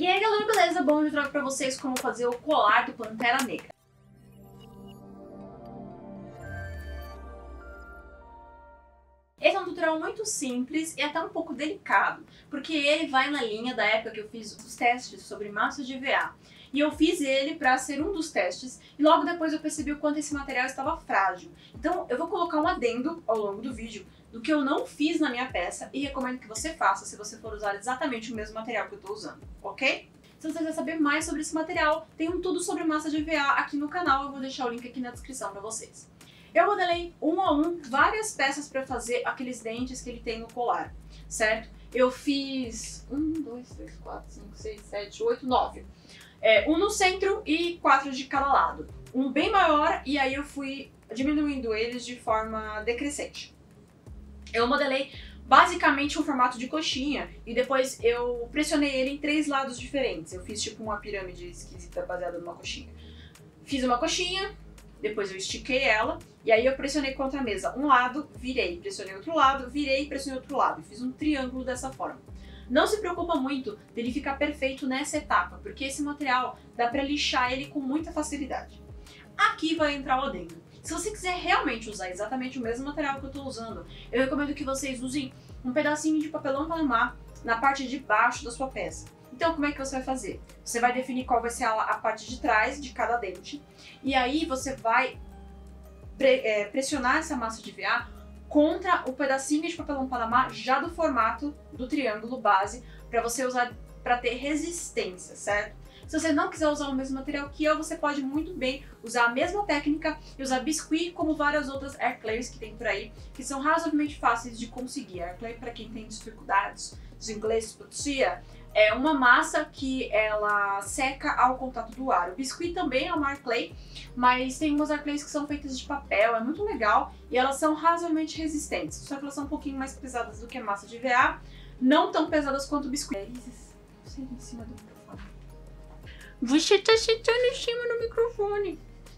E aí galera, beleza? Bom, eu trago pra vocês como fazer o colar do Pantera Negra. Esse é um tutorial muito simples e até um pouco delicado, porque ele vai na linha da época que eu fiz os testes sobre massa de EVA. E eu fiz ele para ser um dos testes, e logo depois eu percebi o quanto esse material estava frágil. Então eu vou colocar um adendo ao longo do vídeo do que eu não fiz na minha peça e recomendo que você faça se você for usar exatamente o mesmo material que eu estou usando, ok? Se você quiser saber mais sobre esse material, tem um tudo sobre massa de EVA aqui no canal, eu vou deixar o link aqui na descrição para vocês. Eu modelei um a um várias peças para fazer aqueles dentes que ele tem no colar, certo? Eu fiz 1, 2, 3, 4, 5, 6, 7, 8, 9. Um no centro e 4 de cada lado. Um bem maior e aí eu fui diminuindo eles de forma decrescente. Eu modelei basicamente um formato de coxinha e depois eu pressionei ele em 3 lados diferentes. Eu fiz tipo uma pirâmide esquisita baseada numa coxinha. Fiz uma coxinha, depois eu estiquei ela e aí eu pressionei contra a mesa um lado, virei, pressionei outro lado, virei e pressionei outro lado. Fiz um triângulo dessa forma. Não se preocupa muito dele ficar perfeito nessa etapa, porque esse material dá pra lixar ele com muita facilidade. Aqui vai entrar o adendo. Se você quiser realmente usar exatamente o mesmo material que eu estou usando, eu recomendo que vocês usem um pedacinho de papelão Panamá na parte de baixo da sua peça. Então, como é que você vai fazer? Você vai definir qual vai ser a parte de trás de cada dente, e aí você vai pressionar essa massa de EVA contra o pedacinho de papelão Panamá já do formato do triângulo base, para você usar para ter resistência, certo? Se você não quiser usar o mesmo material que eu, você pode muito bem usar a mesma técnica e usar biscuit como várias outras airclays que tem por aí, que são razoavelmente fáceis de conseguir. Airclay, para quem tem dificuldades, os ingleses, putia, é uma massa que ela seca ao contato do ar. O biscuit também é uma airclay, mas tem umas airclays que são feitas de papel, é muito legal e elas são razoavelmente resistentes, só que elas são um pouquinho mais pesadas do que a massa de EVA, não tão pesadas quanto o biscuit. Você em cima do microfone. Você tá sentando em cima do microfone.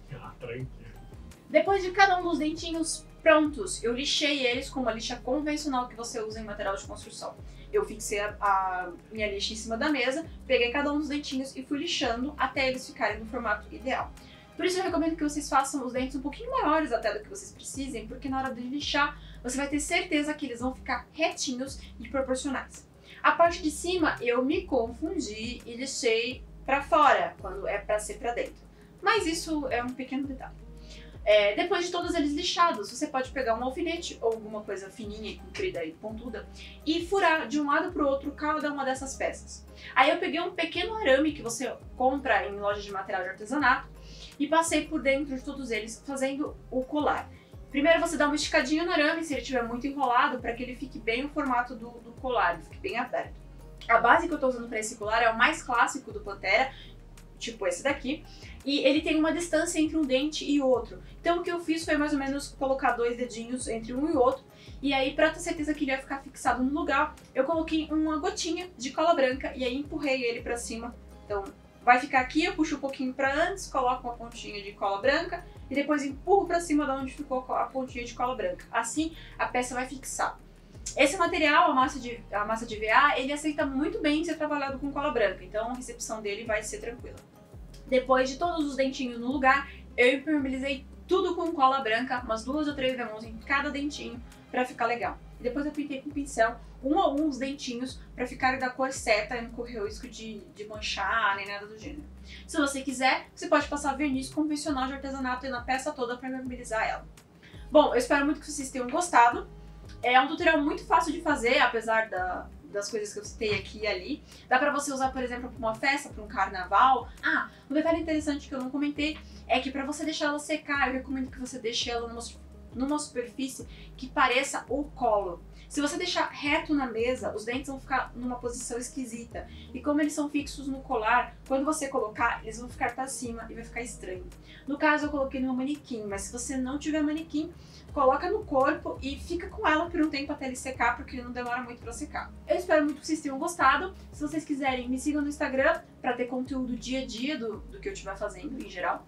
Depois de cada um dos dentinhos prontos, eu lixei eles com uma lixa convencional que você usa em material de construção. Eu fixei a minha lixa em cima da mesa, peguei cada um dos dentinhos e fui lixando até eles ficarem no formato ideal. Por isso eu recomendo que vocês façam os dentes um pouquinho maiores até do que vocês precisem, porque na hora de lixar você vai ter certeza que eles vão ficar retinhos e proporcionais. A parte de cima eu me confundi e lixei para fora, quando é para ser para dentro. Mas isso é um pequeno detalhe. Depois de todos eles lixados, você pode pegar um alfinete ou alguma coisa fininha e comprida e pontuda e furar de um lado para o outro cada uma dessas peças. Aí eu peguei um pequeno arame que você compra em loja de material de artesanato e passei por dentro de todos eles fazendo o colar. Primeiro você dá uma esticadinha no arame se ele estiver muito enrolado para que ele fique bem o formato do colar, ele fique bem aberto. A base que eu estou usando para esse colar é o mais clássico do Pantera, tipo esse daqui, e ele tem uma distância entre um dente e outro. Então o que eu fiz foi mais ou menos colocar 2 dedinhos entre um e outro, e aí para ter certeza que ele ia ficar fixado no lugar, eu coloquei uma gotinha de cola branca e aí empurrei ele para cima. Então vai ficar aqui, eu puxo um pouquinho para antes, coloco uma pontinha de cola branca e depois empurro para cima de onde ficou a pontinha de cola branca. Assim a peça vai fixar. Esse material, a massa de EVA, ele aceita muito bem ser trabalhado com cola branca, então a recepção dele vai ser tranquila. Depois de todos os dentinhos no lugar, eu impermeabilizei tudo com cola branca, umas 2 ou 3 demãos em cada dentinho para ficar legal. E depois eu pintei com pincel um a um os dentinhos para ficarem da cor certa e não correr o risco de manchar nem nada do gênero. Se você quiser, você pode passar verniz convencional de artesanato na peça toda para impermeabilizar ela. Bom, eu espero muito que vocês tenham gostado. É um tutorial muito fácil de fazer, apesar das coisas que eu citei aqui e ali. Dá pra você usar, por exemplo, para uma festa, para um carnaval. Ah, um detalhe interessante que eu não comentei é que para você deixar ela secar, eu recomendo que você deixe ela numa superfície que pareça o colo. Se você deixar reto na mesa, os dentes vão ficar numa posição esquisita. E como eles são fixos no colar, quando você colocar, eles vão ficar para cima e vai ficar estranho. No caso, eu coloquei no manequim, mas se você não tiver manequim, coloca no corpo e fica com ela por um tempo até ele secar, porque não demora muito pra secar. Eu espero muito que vocês tenham gostado. Se vocês quiserem, me sigam no Instagram pra ter conteúdo dia a dia do que eu estiver fazendo em geral.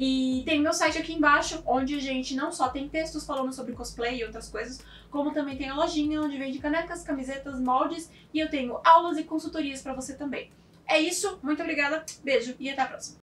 E tem meu site aqui embaixo, onde a gente não só tem textos falando sobre cosplay e outras coisas, como também tem a lojinha onde vende canecas, camisetas, moldes e eu tenho aulas e consultorias pra você também. É isso, muito obrigada, beijo e até a próxima.